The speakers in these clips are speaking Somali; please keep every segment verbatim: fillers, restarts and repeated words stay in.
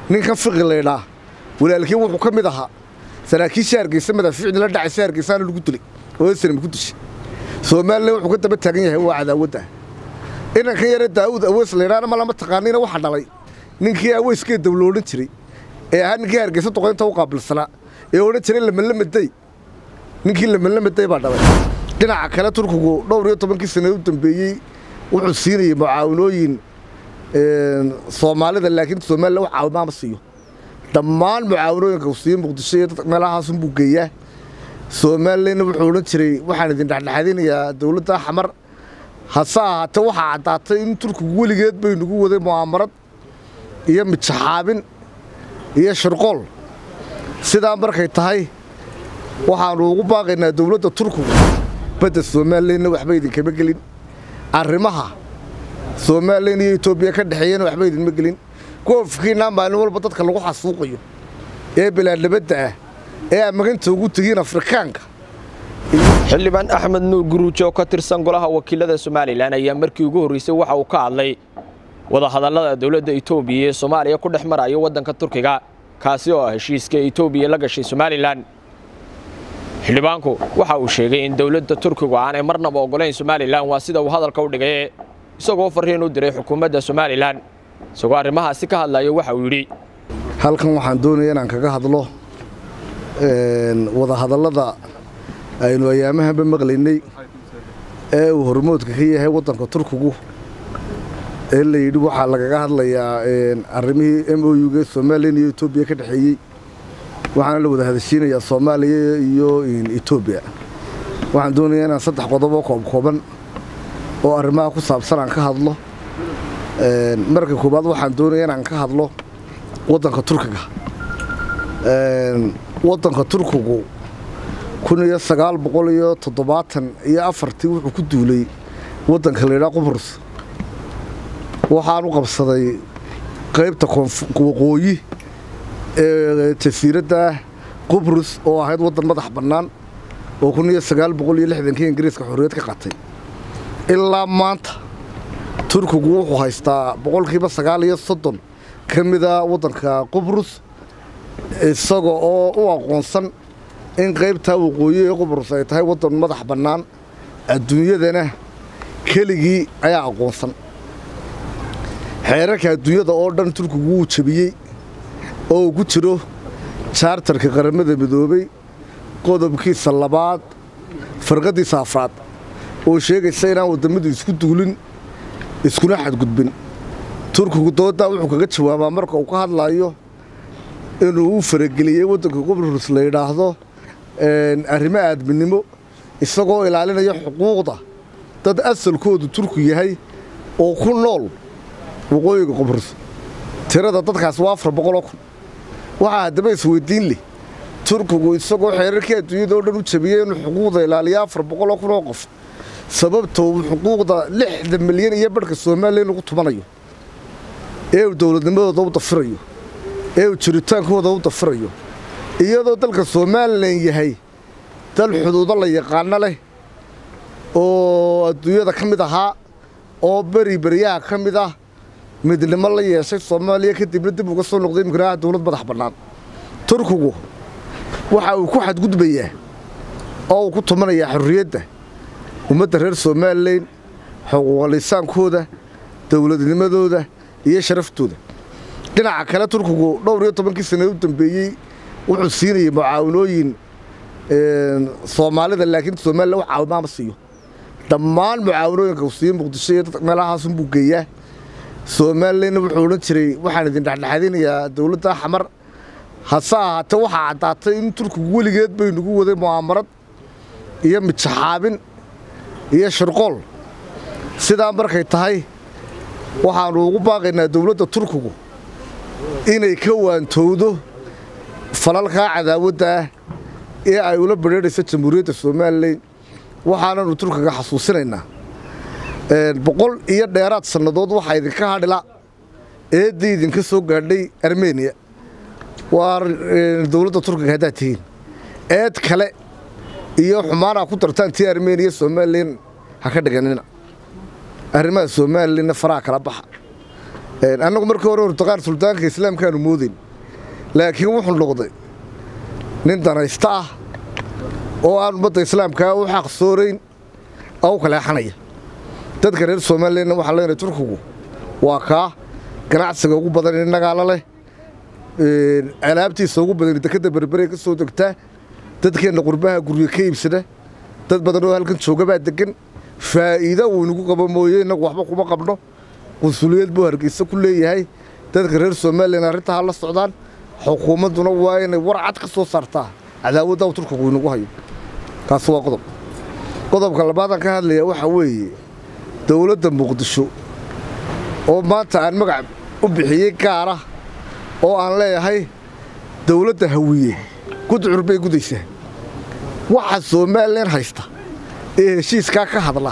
ninkan fiqi leeyahay walaalkii wuxuu ka mid ahaa saraakiisha Hargeysa madaxweyne la dhacay Hargeysa lagu dilay oo isna ku dishay Soomaaliya wuxuu ka daba taagan yahay waa cadaawada inanka yar Daawud Aweys leeyahay ma lama taqaaniina waxa dhalay ninkii Aweyska dawladda jiray ee aan ninkii Hargeysa toqoynta u qaabilsana ee oo jiray lama lama day ninkii lama lama day baa dhalay dhinaca kale Turkigu dhowr iyo toban sano u dambeeyay wuxuu siinayay mucaawinooyin ee Soomaalida laakiin Soomaaliya waxa caawimo ma siiyo dhammaan mucaawinooyinka uu siiyay Muqdisho iyo meelahaas uu buugeeyaa Soomaaliya wuxuu oran jiray waxaan idin dhaxdhaxadinayaa dawladda xamar hasaa ta waxa cadaatay in Turkigu waligeed bay nagu waday mu'aamarad iyo mijaxaabin iyo shirqool sida markay tahay waxaan ugu baaqaynaa dawladda Turkiga badda Soomaaliya waxba idin kama gelin arrimaha Soomaaliya iyo Itoobiya ka dhaxeeyeen waxba idin ma gelin koofkiina maalin walba dadka lagu xasuuqayo ee bilaadabada ah ee amaganta ugu tagin Afrikaanka xildhibaan Axmed Nuur Guruujo ka tirsan golaha wakiilada Soomaaliland ayaa markii ugu horeysay waxa uu ka hadlay wada hadallada dawladda Itoobiya ee Soomaaliya ku dhexmarayo wadanka Turkiga kaasi oo heshiiska Itoobiya la gashay Soomaaliland xildhibaanku waxa uu sheegay in dawladda Turkiga aanay marnaba ogoleyn Soomaaliland waa sida uu hadalka u dhigay isagoo fariin u diray xukuumadda Soomaaliland isagoo arrimahaasi ka hadlayo waxa uu yiri halkan waxaan doonayaa inaan kaga hadlo een wada hadallada aynu ayaamaha maqlaynay ee uu hormoodka ka yahay wadanka Turkigu ee la yidhi waxa laga hadlayaa een arrimihii M O U-ga Soomaaliya iyo Itoobiya ka dhaxeeyay waxaan la wada hadashinayaa Soomaaliya iyo Itoobiya waxaan doonayaa inaan saddex qodob oo kooban oo arrimaha ku saabsan aan ka hadlo een marka koobaad waxaan doonayaa inaan ka hadlo wadanka Turkiga een wadanka Turkigu kun iyo sagaal boqol iyo toddobaatan iyo afartii wuxuu ku duulay wadanka leeyahay Qubrus waxaan u qabsaday qaybta waqooyi ee jasiiradda Qubrus oo ahayd wadan madax bannaan oo kun iyo sagaal boqol iyo lixdan-kii Ingiriiska xorriyad ka qaatay ilaa maanta Turkigu wuxuu haystaa boqolkiiba sagaal iyo soddon kamida wadanka Qubrus isagoo oo u aqoonsan in qaybta waqooyi ee Qubrus ay tahay wadan madax bannaan adduunyadana keligii ayaa aqoonsan xeerarka adduunyada oo dhan Turkigu uu jabiyay oo ku jiro charterka qaramada midoobay qodobkiisa labaad farqadiisa afraad oo sheegaysa in aan wadamadu isku duulin iskuna xadgudbin Turkigu dooda wuxuu kaga jawaabaa marka uu ka hadlayo inuu u farageliyay wadanka Qubrus la yiraahdo een arrimo aadminimo isagoo ilaalinaya xuquuqda dad asalkoodu Turku yahay oo ku nool waqooyiga Qubrus tirada dadkaas waa afar boqol oo kun waxa hadaba isweydiin leh Turkigu isagoo xeerarkii adduunyada oo dhan u jabiyay inuu xuquuqda ilaaliyo afar boqol oo kun oo qof sababtoo xuquuqda lixdan milyan iyo barka Soomaaliya lagu tumanayo ee dawladnimadooda u dafirayo ee jiritaankooda u dafirayo iyadoo dalka Soomaaliland yahay dal xuduudo la yaqaan leh oo adduunyada kamid ahaa oo bari bariyaha kamid ah midnimo la yeeshay Soomaaliya kadib dib uga soo noqday imkanaha dawlad madax bannaan Turkigu waxa uu ku xadgudbayaa oo uu ku tumanayaa xorriyadda ummadda reer Soomaaliland xuquuqul insaankooda dawladnimadooda iyo sharaftooda dhinaca kale Turkigu dhowr iyo toban sano u dambeeyay wuxuu siinayay mucaawinooyin ee Soomaalida laakiin Soomaaliya waxa caawimo ma siiyo dhammaan mucaawinooyinka uu siiyay Muqdisho iyo meelahaas uu buugeeyaa Soomaaliya wuxuu oran jiray waxaan idin dhaxdhaxadinayaa dawladda xamar hasaa ta waxa cadaatay in Turkigu waligeed bay nagu waday mu'aamarad iyo mijaxaabin iyo shirqool sida markay tahay waxaan ugu baaqaynaa dawladda Turkiga inay ka waantowdo falalka cadaawada ee ay ula bareerayso jamhuuriyadda Soomaaliland waxaanu Turkiga xasuusinaynaa een boqol iyo dheeraad sanadood waxa idin ka hadhila ee diidin ka soo gaadhay Armenia waa dawladda Turkiga hadaa tiin eed kale iyo xumaana ku tartaan tii Armenia Soomaaliland ha ka dhiganina arrimaha Soomaaliland faraa kala baxa annagu markii hore urtaqaan suldaanka islaamkaanu moodin laakiin wuxuu noqday nin danaysta ah oo aan ummadda islaamka u xaq soorayn oo kala xanaya dadka reer Soomaaliyeed waxa la yiraahdaa Turkigu waa ka ganacsiga ugu badan in nagaala leh ee alaabtiisa ugu badan dekada berbere ka soo degta dadkeena qurbaha guriga ka iibsada dad badan oo halkan jooga baa degan faa'iido uu nagu qabo mooyee inagu waxba kuma qabno qunsuliyad buu Hargeysa ku leeyahay dadka reer Soomaaliyeed arrinta la socdaan xukuumaduna waa inay war cad ka soo saartaa cadaawada Turkigu inagu hayo kaas waa qodob qodobka labaad aan ka hadlayaa waxa weeye dawladda Muqdisho oo maanta aan magac u bixiyay gaar ah oo aan leeyahay dawladda Hawiye gudcur bay gudaysaa waxa Soomaaliland haysta ee heshiiska ka hadla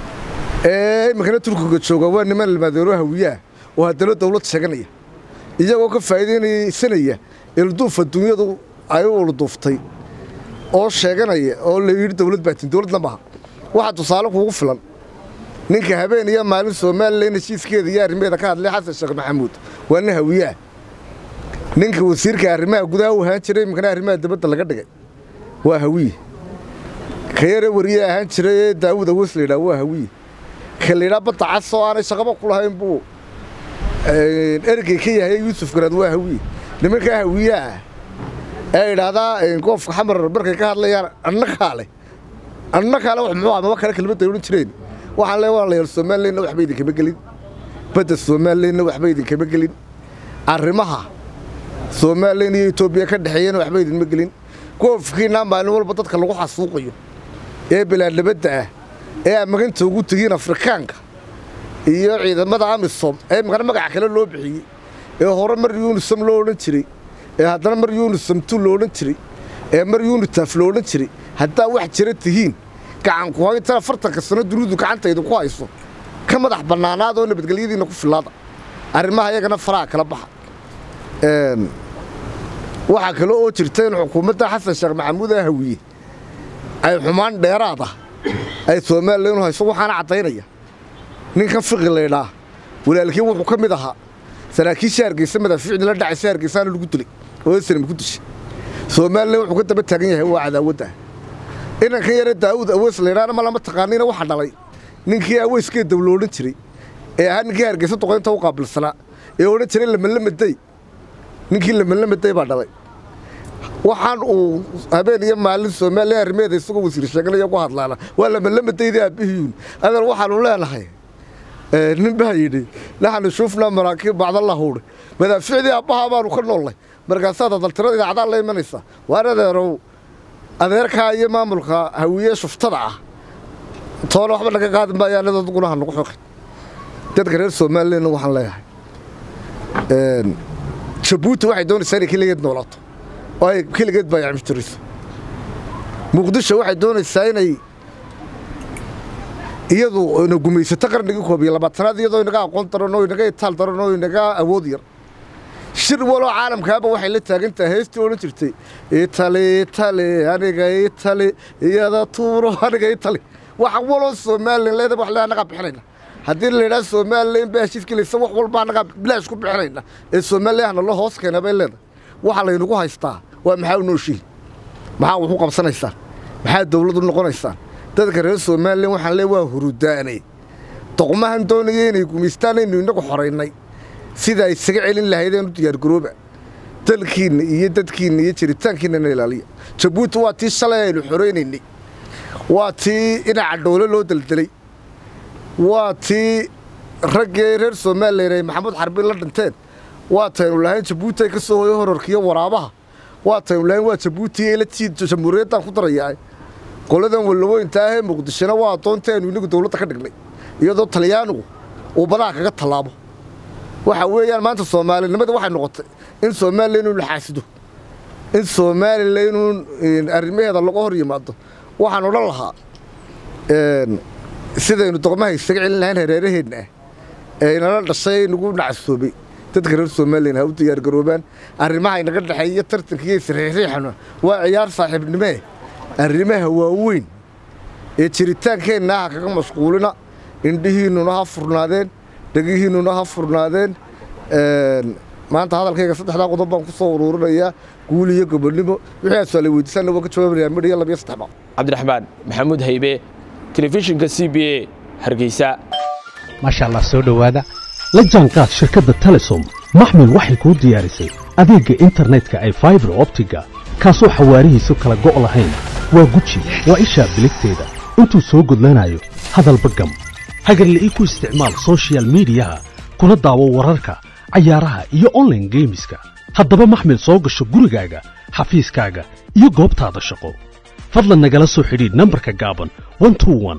ee magana Turkiga jooga waa niman ilmaadero Hawiye oo hadana dawlad sheeganaya iyagoo ka faa'iideysanaya ilduufa dunyadu ay u duuftay oo sheeganaya oo la yiri dawlad baatin dawladna ma waxa tusaale kuugu filan ninka habeen iyo maalin Soomaaliland heshiiskeeda iyo arrimaha ka hadlay Xasan Sheekh Maxamuud waa nin Hawiye ninka wasiirka arrimaha gudaha uu ahaan jiray magana arrimaha dibadda laga dhigay waa Hawiye khayra wariye ahaan jiray Daawud Wesley waa Hawiye kaleera badda casoo aan shaqaba ku lahayn buu ee ergey ka yahay Yuusuf Garaad waa Hawiye nimanka Hawiye ay raada qofka xamar markay ka hadlayaan annakaale annakaale wax muxuu ama kala kelmad ay u jireen waxa la walaalayaal Soomaaliland waxba idin kama galin badda Soomaaliland waxba idin kama galin arrimaha Soomaaliland iyo Itoobiya ka dhaxeeyeen waxba idin ma galin qofkiina maalin walba dadka lagu xasuuqayo ee bilaadnimada ah ee maganta ugu tageen Afrikaanka iyo ciidamada AMISOM ee magana magac kale loo bixiyay ee hore mar UNISOM loo oran jiray ee haddana mar UNISOM tu loo oran jiray ee mar UNITAF loo oran jiray hatta wax jira tihiin gacan ku hayta afartanka sano dunidu gacantayda ku hayso ka madax banaanaad oo nabadgelyadiina ku filaada arrimaha iyagana faraa kala baxa een waxa kale oo jirta in xukuumadda Xasan Sheekh Maxamuud Hawiye ay xumaan dheeraad ah ay Soomaaliland hayso waxaana cadeynaya ninka fiqi leeyahay walaalkii wuxuu ka mid ahaa saraakiisha Hargeysa madafiicna la dhacay Hargeysa lagu dilay oo isna ku dishay Soomaaliland wuxuu ka daba taagan yahay waa cadaawada inaan ka yara Daawud Wesley ma lama taqaaniina waxa dhalay ninkii aweyskii dawladda jiray ee aan ninkii Hargeysa toqoynta u qaabilsanaa ee oran jiray lama lamaday ninkii lama lamaday baa dhalay waxaan uu habeen iyo maalin Soomaaliya arrimeeda isagoo wasiir sheeganaya ku hadlaana waa lama lamaday aabihiyun adan waxaan u leenahay ee nin baa yidhi laxan shufna maraakiib bacda la hore madaaficdi abaha baanu ka noolay markaas aad daltirada idaacada la imanaysa waaradeerow adeerka iyo maamulka Hawiye shuftada ah toona waxba laga qaad maayaan dad gunaha lagu xoqay dadka reer Soomaaliland waxaan leeyahay een Djibouti waxay doonaysaa inay kaligeed noolaato oo ay kaligeed baa yacmistiriso Muqdisho waxay doonaysaa inay iyadu inuu gumaysato qarnigii koob iyo labaatanaad iyadoo inaga aqoon darano inaga itaal darano inaga awood yar shir walo caalamkaaba waxay la taagan tahay heestii oo jirtay Italy Italy aniga Italy iyada tuuro aniga Italy waxa walo Soomaaliland leedahay wax la naga bixinayna haddii la yiraahdo Soomaaliland baa heshiiskiisa wax walba naga bilaash ku bixinayna ee Soomaaliland la hoos keenay bay leedahay waxa la inagu haystaa waa maxaa u nooshiin maxaa wuxuu qabsanaysaa maxaa dawladdu noqonaysaa dadka reer Soomaaliland waxaan leeyahay waa hurudaanay doqmahan doonayeen inay gumaystaan inuu inagu xoreynay sida ay isaga celin lahaydeen u diyaar garooba dalkiina iyo dadkiina iyo jiritaankiina ilaaliya Djibouti waa tii shalay aynu xoreynay waa tii ina cadhoolo loo daldalay waa tii ragga reer Soomaaliland Maxamed Xarbi la dhinteen waa taan lahayn Djibouti ka soo hoyo hororkiyo waraabaha waa taan lahayn waa Djibouti ee la tii jamhuuriyadda ku darayay qoladan wallow intaa ee Muqdishona waa doonteen inagu dawladda ka dhignay iyadoo Talyaanigu uu badaa kaga talaabo waxa weeyaan maanta Soomaalinimada waxay noqotay in Soomaaliland uu xaasido in Soomaaliland uu arrimaheeda lagu hor yimaado waxaan oran lahaa een sidaynu doqmaha isaga celin lahayn hareeraheedna ee inala dhashay nagu nacsoobay dadka reer Soomaaliland ha u diyaar garoobaan arrimaha inaga dhaxeeya tartankiisa sariixriixana waa ciyaar saaxiibnimo arrimaha waaweyn ee jiritaankeena kaga mashquulina indhihiinuna ha furnaadeen dhagihiinuna ha furnaadeen maanta hadalkayga saddexdaa qodob baan ku soo ururinayaa guul iyo gobonnimo wixii aad su'aal weydiisana waa ka jawaabayaa midhiya laba iyo saddex cabdiraxmaan maxamuud haybe telefishinka c b a hargeysa maasha allah soo dhowaada la jaanqaad shirkadda telesom maxmil waxay kuu diyaarisay adeegga internetka ay fiber optiga kaasoo xawaarihiisu kala go' lahayn waa guji waa ishaa biligteeda intuu soo gudlanayo hadalba gam hagarle ii ku isticmaal social miidiyaha kuna daawo wararka cayaaraha iyo online geemiska haddaba maxmil soo gasho gurigaaga xafiiskaaga iyo goobtaada shaqo fadlan nagala soo xidhiidh nambarka gaaban one two one